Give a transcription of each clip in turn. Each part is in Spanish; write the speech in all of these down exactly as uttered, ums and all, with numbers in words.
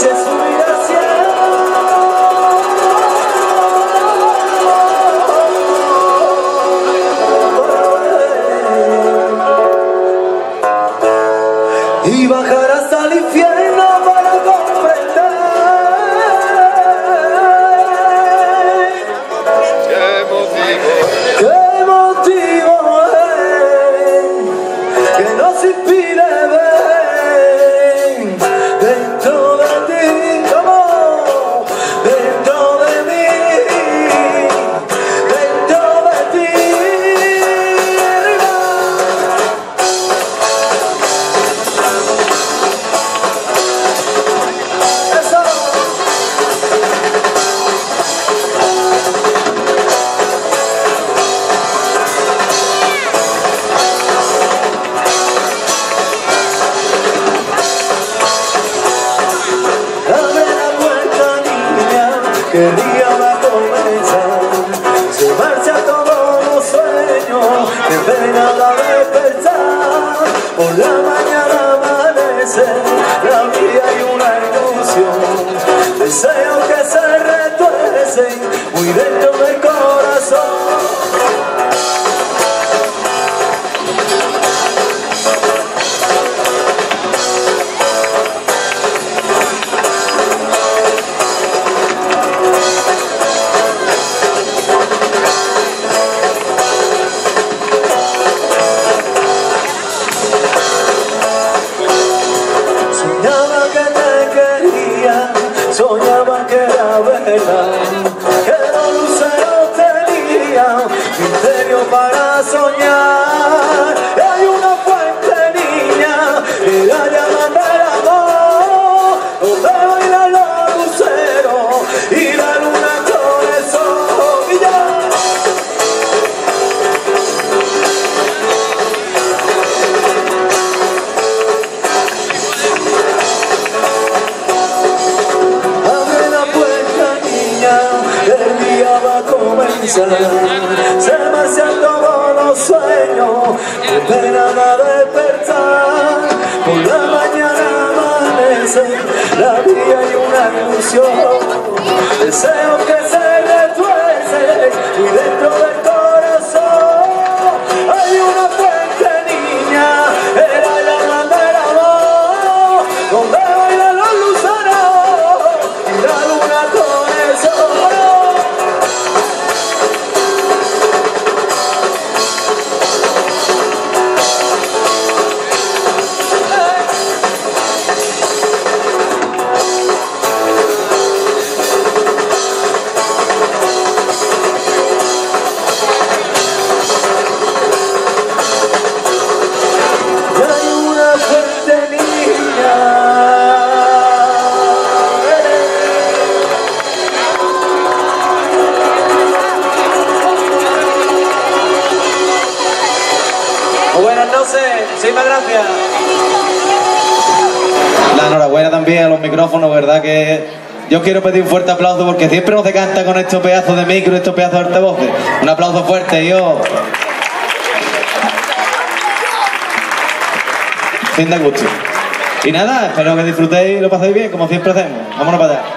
subir al cielo. Y bajar hasta el infierno para comprender qué motivo, qué motivo es que nos impide ver dentro de ti, como dentro de mí, dentro de ti. Que el día va a comenzar, se marcha todos los sueños, que pena va a despertar. Por la mañana amanece, la vida hay una ilusión, deseos que se retuercen muy dentro del corazón. Soñaba que era verdad, que los luceros tenían misterio para soñar. Y hay una fuente, niña, y la llaman del amor, donde bailan los luceros y la luna con el sol. Y ya. Se marchan todos los sueños, que pena va a despertar. Por la mañana amanece, la vida hay una ilusión, deseo que se retuerce y dentro del corazón hay una fuente, niña, era la bandera amor, donde bailan los luceros y la luna con el sol. Buenas noches, muchísimas gracias. La enhorabuena también a los micrófonos, verdad que yo quiero pedir un fuerte aplauso porque siempre no se canta con estos pedazos de micro, estos pedazos de altavoces. Un aplauso fuerte, yo. Fin de gusto. Y nada, espero que disfrutéis y lo paséis bien, como siempre hacemos. Vámonos para allá.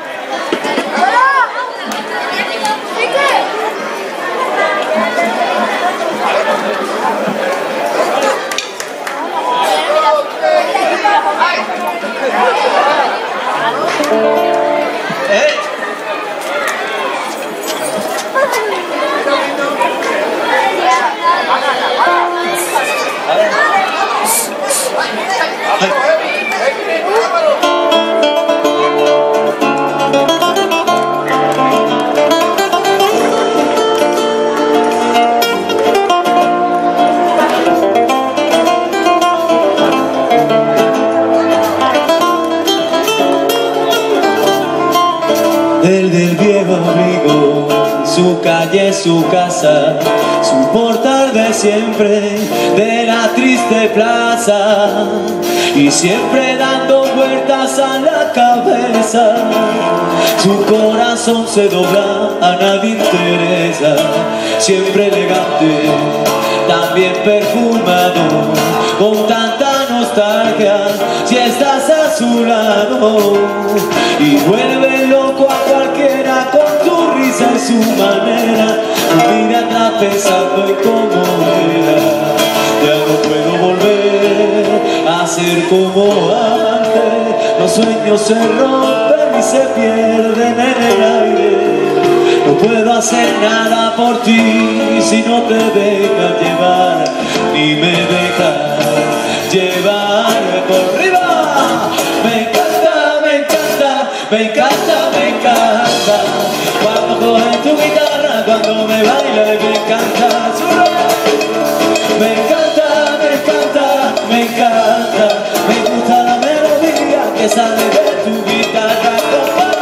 El del viejo amigo, su calle, su casa, su portal de siempre, de la triste plaza, y siempre dando vueltas a la cabeza, su corazón se dobla, a nadie interesa, siempre elegante, también perfumado, con tanta nostalgia. nostalgia si estás a su lado y vuelve loco a cualquiera con tu risa y su manera. Mira atrás pensando en cómo era. Ya no puedo volver a ser como antes. Los sueños se rompen y se pierden en el aire. No puedo hacer nada por ti si no te dejas llevar, ni me dejas llevar por arriba. Me encanta, me encanta, me encanta, me encanta cuando coges tu guitarra, cuando me bailas y me encanta. Me encanta, me encanta, me encanta, me gusta la melodía que sale de tu guitarra, compadre.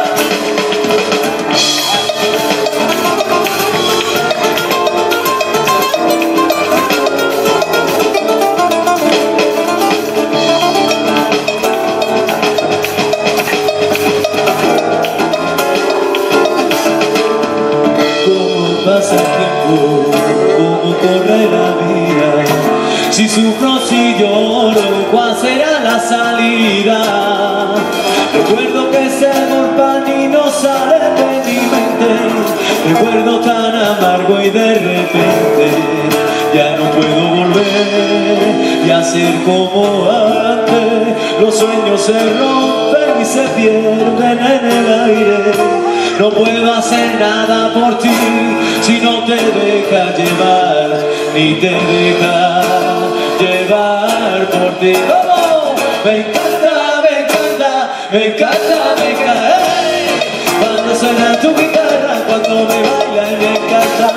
Pasa el tiempo, cómo corre la vida. Si sufro, si lloro, ¿cuál será la salida? Recuerdo que ese amor pan y no sale de mi mente. Recuerdo tan amargo y de repente ya no puedo volver y hacer como antes. Los sueños se rompen y se pierden en el aire. No puedo hacer nada por ti si no te dejas llevar, ni te dejas llevar por ti. ¡Vamos! Me encanta, me encanta, me encanta, me encanta. ¡Hey! Cuando suena tu guitarra, cuando me baila y me encanta.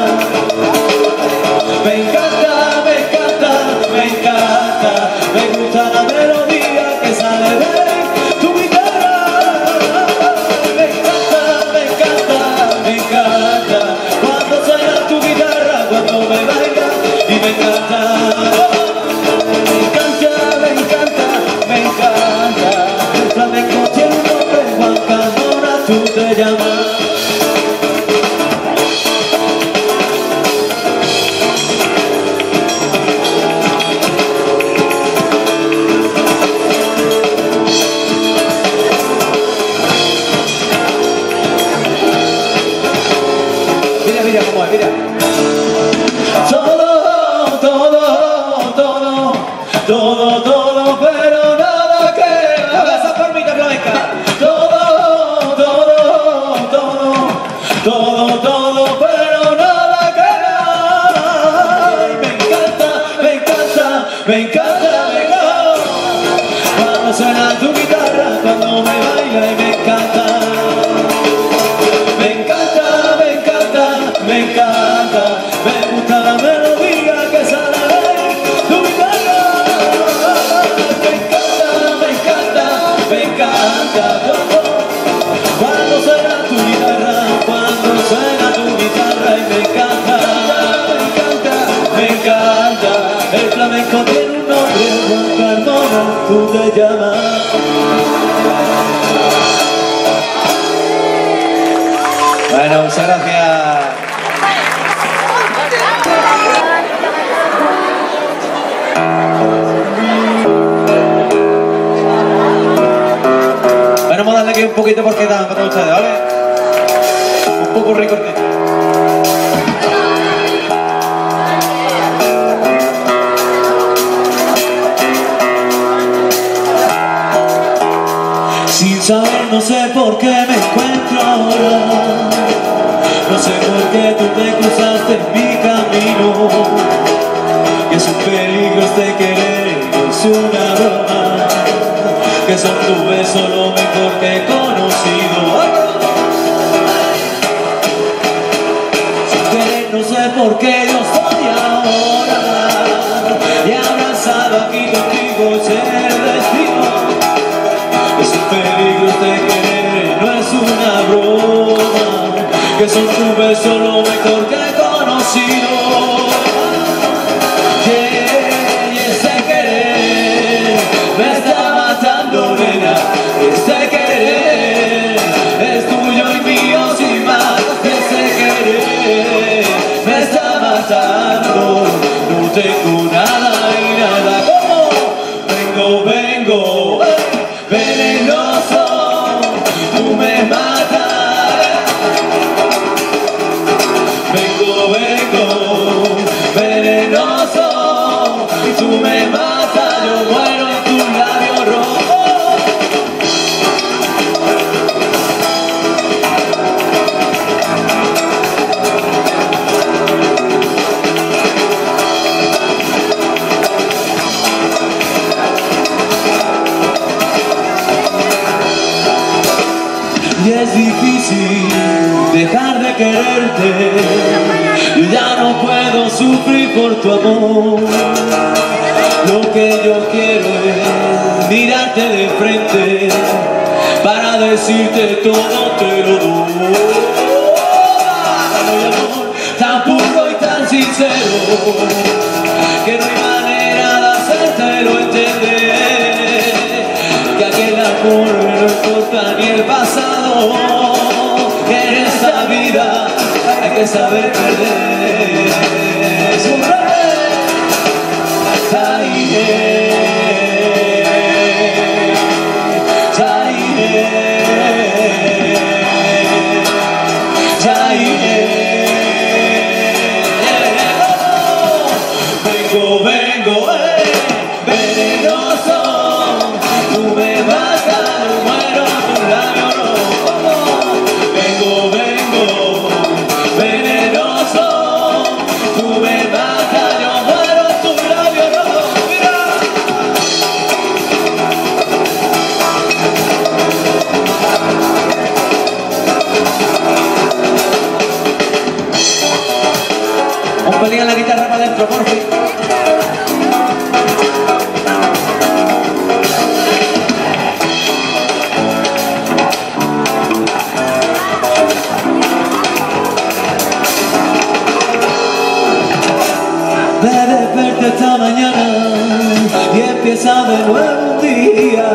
Me encanta, me encanta, me encanta. Me gusta la melodía que sale de tu guitarra. Me encanta cuando suena tu guitarra, cuando me baila y me encanta. Me encanta, me encanta, me encanta. El flamenco tiene un nombre, Juan Carmona, tú te llamas. Mira cómo es, mira. Todo, todo, todo, todo, todo, pero nada que haga esa formita flamenca. Todo, todo, todo, todo, todo, pero nada que. Me encanta, me encanta, me encanta, me encanta. Cuando suena tu guitarra, cuando me baila y me encanta. Me encanta, me encanta, me encanta, me gusta la melodía que sale de tu guitarra. Me encanta, me encanta, me encanta. Cuando suena tu guitarra, cuando suena tu guitarra y me encanta, me encanta, me encanta. El flamenco tiene un nombre, Juan Carmona, tú te llamas. Bueno, muchas gracias. Bueno, vamos a darle aquí un poquito porque dan para ustedes, ¿vale? Un poco recortito. Sin saber, no sé por qué me encuentro ahora. No sé por qué tú te cruzaste en mi camino. Que es un peligro este querer, no es una broma. Que son tus besos lo mejor que he conocido. Sin querer, no sé por qué yo estoy ahora. Y abrazado aquí contigo es el destino. Es un peligro este querer, no es una broma. Que son tus besos lo mejor que he conocido. Yeah, y ese querer me está matando, nena. Ese querer es tuyo y mío sin más. Ese querer me está matando. No tengo nada y nada como tengo. y es difícil dejar de quererte. Yo ya no puedo sufrir por tu amor. Lo que yo quiero es mirarte de frente para decirte todo te lo doy. Amor tan puro y tan sincero que no hay manera de hacértelo entender, que aquel amor no importa ni el pasado, que en esta vida hay que saber perder. Vengo, vengo, eh, venenoso, tú me matas, yo muero tu labio rojo. Vengo, vengo, venenoso, tú me matas, yo muero tu labio rojo. Mira. Un pelín en la guitarra para adentro, por fin. Me desperté esta mañana y empieza de nuevo un día.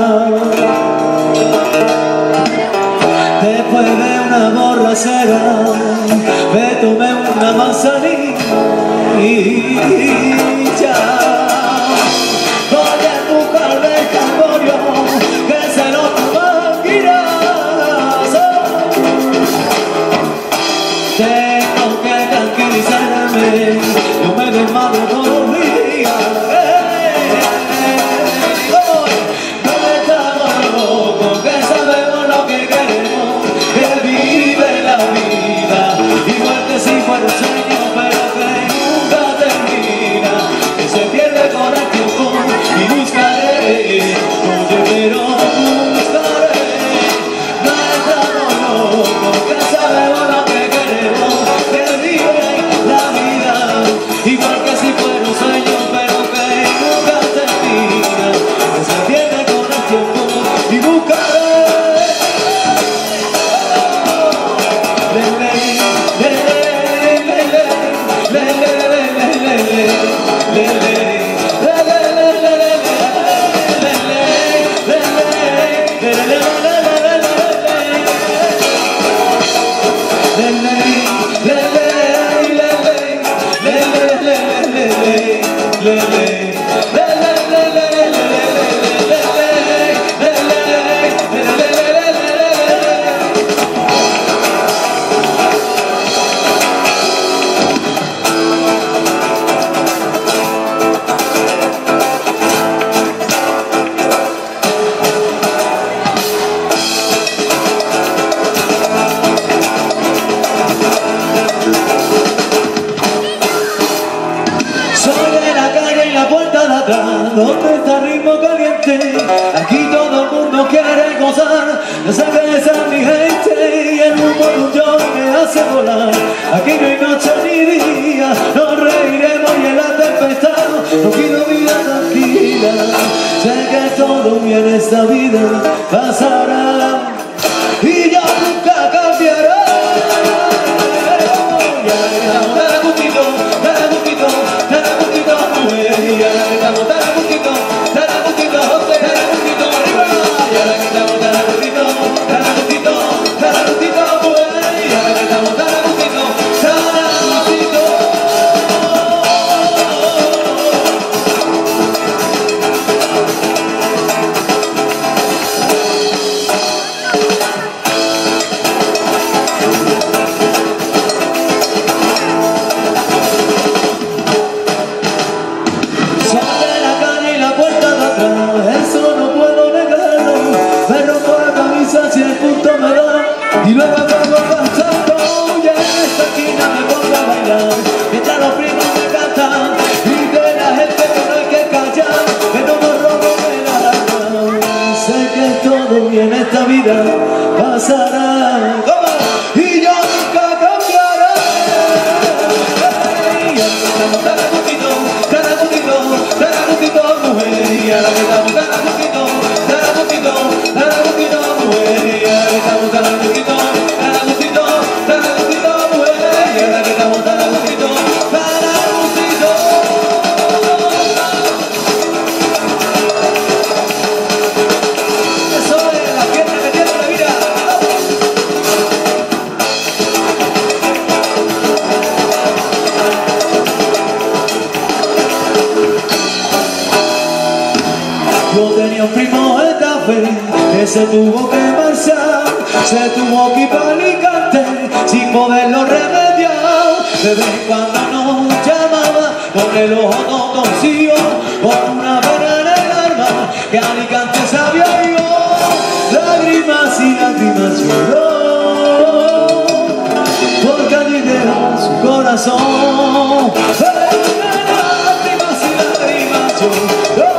Después de una borrachera me tomé una manzanilla y ya voy a buscar del Camborio que se lo toma Guirazo. Tengo que tranquilizarme, yo me desmadro todos los días. No estamos locos, que sabemos lo que queremos, que vive la vida igual que si fuera un sueño, pero que nunca termina, que se pierde con el tiempo y buscaré, oye, pero buscaré. No estamos locos, que sabemos lo que queremos, que vive la vida igual que si fuera un sueño, pero que nunca termina, que se pierde con el tiempo y buscaré. ¿Dónde está el ritmo caliente? Aquí todo el mundo quiere gozar. No sé que esa es mi gente y el humo de un yo me hace volar. Aquí no hay noche ni día, nos reiremos y en la tempestad no quiero vida tranquila. Sé que todo bien esta vida pasará y ya nunca cambiará. Y luego vengo cantando y en esta esquina me pongo a bailar, mientras los primos me cantan y de la gente que no hay que callar, que no me robo de la gana. Sé que todo bien esta vida pasa. pasará, y yo nunca cambiaré. Y ahora que estamos tan a gustito, tan a gustito, tan a gustito, mujer. Y ahora que estamos tan a gustito, tan a gustito, tan a gustito, mujer. Y ahora que estamos tan a gustito, tan a gustito, tan a gustito, mujer. Y ahora que estamos tan a gustito, tan a gustito. Eso es la fiesta que tiene la vida. Yo tenía un primo en café que se tuvo que marchar, se tuvo que ir para Alicante sin poderlo remediar. De vez en cuando nos llamaba con el ojo todo torcido, con una pena en el alma que Alicante sabía yo. Lágrimas y lágrimas lloró, porque allí dejó su corazón. Lágrimas y lágrimas lloró.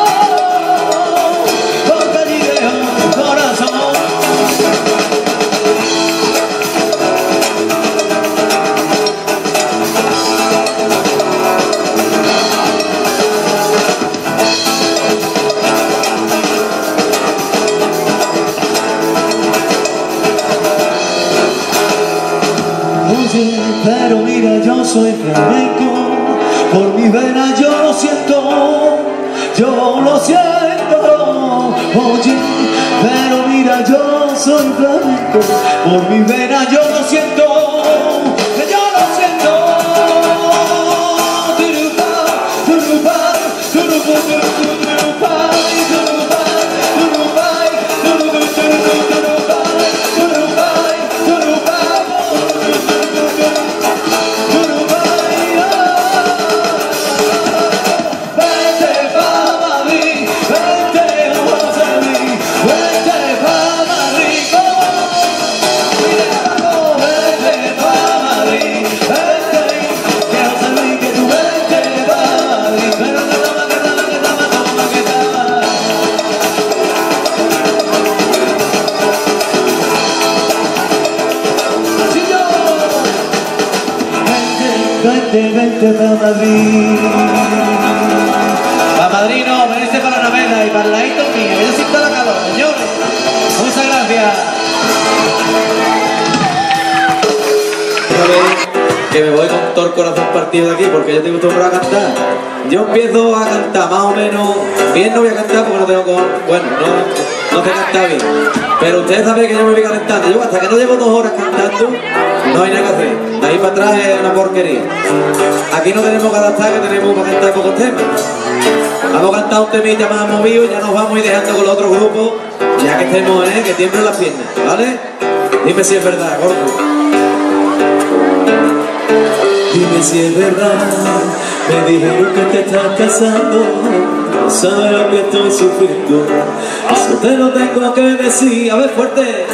Pero mira, yo soy flamenco, por mi vena yo lo siento, yo lo siento. Oye, pero mira, yo soy flamenco, por mi vena yo lo siento, yo lo siento. Turupa, turupa, turupa, turupa, turupa, turupa, turupa, turupa, turupa, turupa. Vente, vente para Madrid. Para Madrid no, venirse para la Meda y para el ladito mío. Yo siento la calor, señores. Muchas gracias. Que me voy con todo el corazón partido de aquí porque yo tengo acostumbrado a cantar. Yo empiezo a cantar más o menos. Bien no voy a cantar porque no tengo con. Bueno, no, no sé cantar bien. Pero ustedes saben que yo me voy calentando. Yo hasta que no llevo dos horas cantando, no hay nada que hacer. De ahí para atrás es una porquería. Aquí no tenemos que adaptar, que tenemos para cantar pocos temas. Vamos a cantar un temita más movido y ya nos vamos a ir dejando con los otros grupos, ya que estemos, ¿eh? Que tiemblen las piernas, ¿vale? Dime si es verdad, gordo. Dime si es verdad, me dijeron que te estás casando, no sabes lo que estoy sufriendo, eso te lo tengo que decir, a ver fuerte.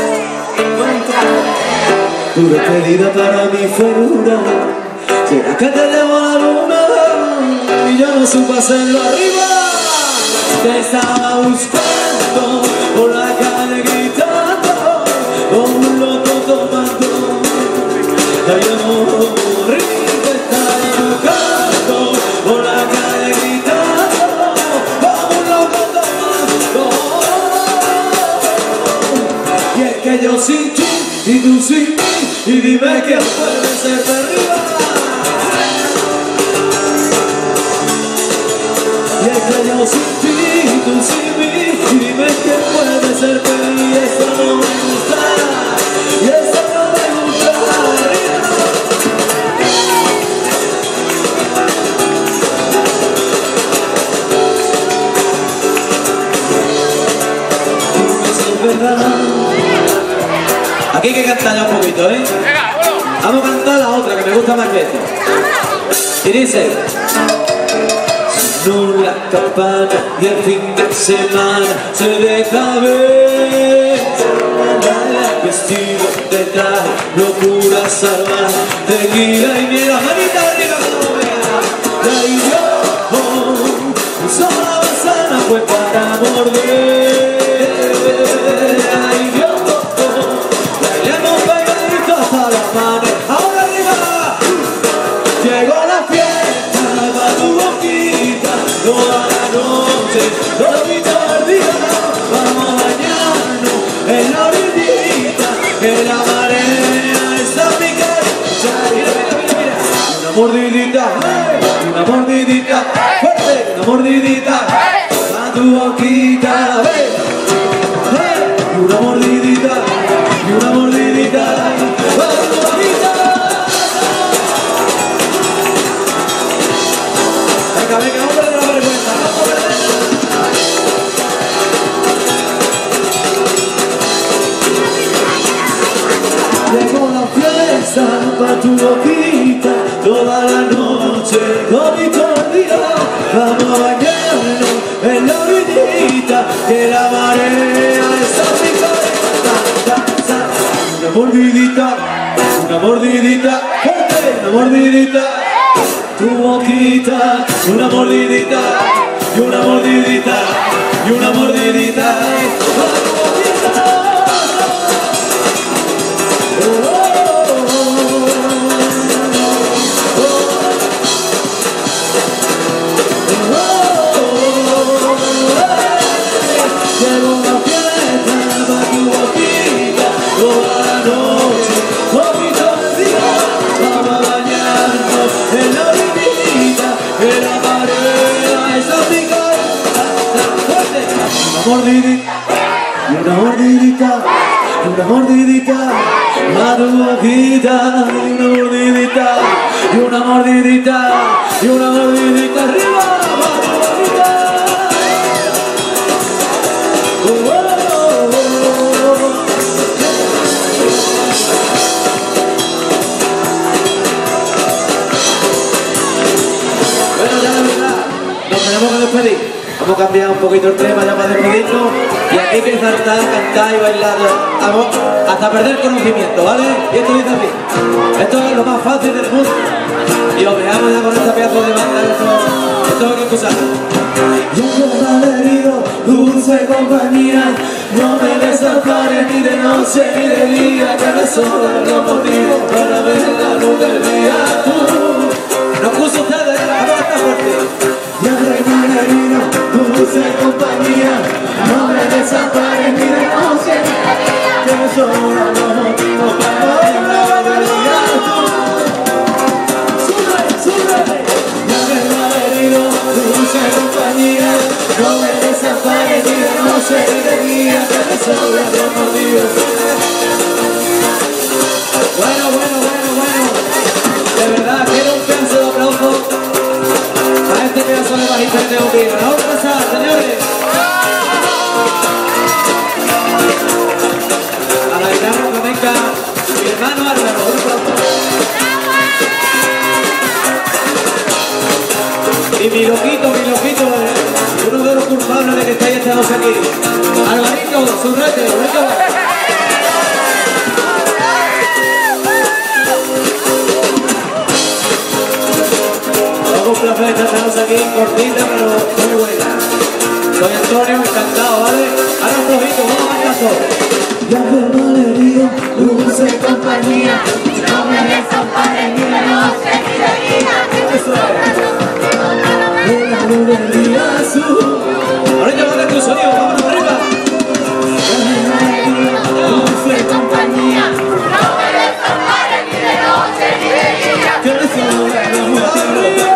Tu despedida para mi figura, será que te llevo a la luna y yo no supe hacerlo arriba. Te estaba buscando por la calle gritando, como un loco tomando, ay amor, te estaba buscando por la calle gritando, como un loco tomando. Y es que yo sin ti y tú sin mí, y dime quién puede ser de arriba. Y es que yo sin ti y tú sin mí, y dime quién puede ser feliz. Eso no me gusta, y eso no me gusta. Dime si es verdad. Aquí hay que cantar ya un poquito, ¿eh? Vamos a cantar la otra que me gusta más que esta. Y dice: sonó la campana y el fin de semana se deja ver. Vestido de traje, locura salvaje, tequila y mira, manita arriba como vea. Y ahí yo, usó la manzana fue para morder. Ahí yo, que la marea está picando. Mira, mira, mira, mira. Una mordidita, una mordidita, fuerte, una mordidita, a tu boquita, hey, hey. Una mordidita, y una mordidita, a tu boquita. Venga, venga, vamos a perder la vergüenza, vamos a perder. Llegó la fiesta pa' tu boquita, toda la noche, todito el día. Vamos a bañarnos en la orillita, que la marea está picando. Una mordidita, una mordidita, fuerte, una mordidita. Tu boquita, una mordidita, y una mordidita, y una mordidita. Una mordidita, una mordidita, a tu boquita, y una mordidita, y una mordidita, y una mordidita, arriba, a tu boquita. Oh, oh, oh, oh. Bueno, ya la verdad, nos tenemos que despedir. Vamos a cambiar un poquito el tema ya para despedirnos y aquí hay que saltar, cantar y bailar vamos, hasta perder conocimiento, ¿vale? Y esto dice así, esto es lo más fácil del mundo y os dejamos ya con esta pedazo de banda, esto, esto hay que escucharlo. Yo que malherido, dulce compañía, no me desampares ni de noche ni de día, que me sobran los motivos para ver la luz del día. Tú, no escucho ustedes, vamos a estar fuerte. Ya que malherido, dulce compañía, no me desampares ni de noche ni de día, que me sobran los motivos para ver la luz del día. Tú, sube, sube. Ya que malherido, dulce compañía, no me desampares ni de noche ni de día, que me sobran los motivos. Bueno, bueno, bueno, bueno. De verdad, quiero un pedazo de aplauso a este pedazo de bajista que tengo que ir. Vamos a pasar, señores. A la guitarra flamenca, mi hermano Álvaro. Un aplauso. Y mi loquito, mi loquito, eh, uno de los culpables de que estáis esta noche aquí. Alvarito, Zurrete, venga. Un placer estarnos aquí, cortita pero muy buena. Soy Antonio, encantado, ¿vale? Ahora un poquito, vamos a cantar. Ya que malherido, dulce compañía, no me desampares ni de noche ni de día. Eso es. De la luz del día azul. Ahorita va a tu sonido, vamos arriba. Ya que malherido, dulce compañía, no me desampares ni de noche ni de día. Que me sobran los motivos.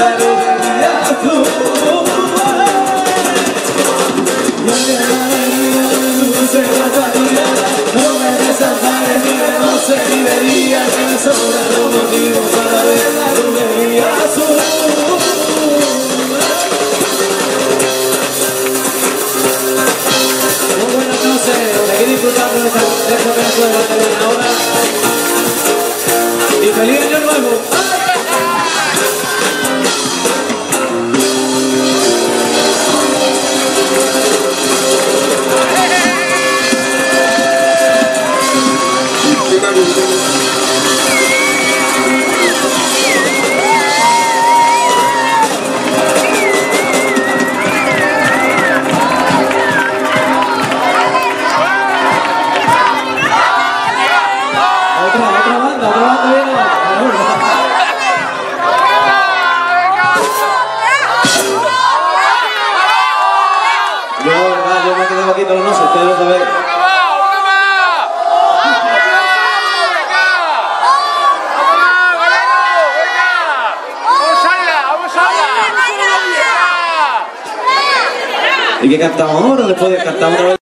No me desampares ni de noche ni de día, que me sobran los motivos para ver la luz del día azul. Muy buenas noches, seguid disfrutando de esta pedazo de batería ahora y feliz año nuevo. Yo, verdad, yo me quedé aquí toda la noche, ustedes lo saben. ¿Y qué cantamos ahora? Después de cantar otra vez.